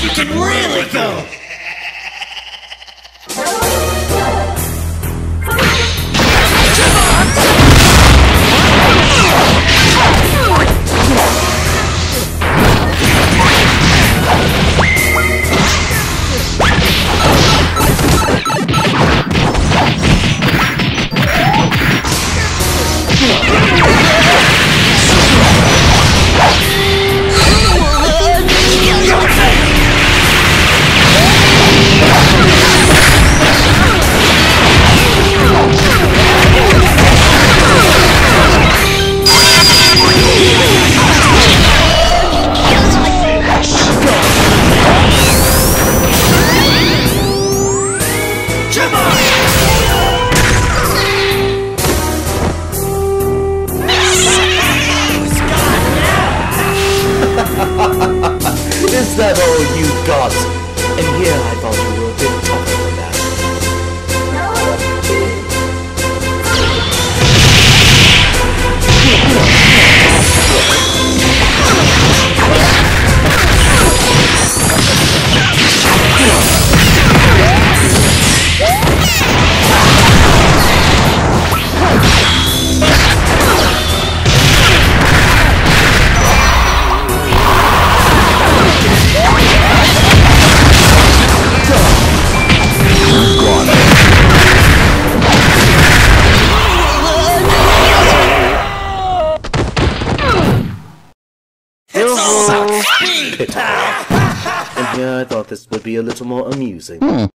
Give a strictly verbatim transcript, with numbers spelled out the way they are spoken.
you can really go! Is that all you got? And here I thought you were a bit tougher than that. And here I thought this would be a little more amusing. Hmm.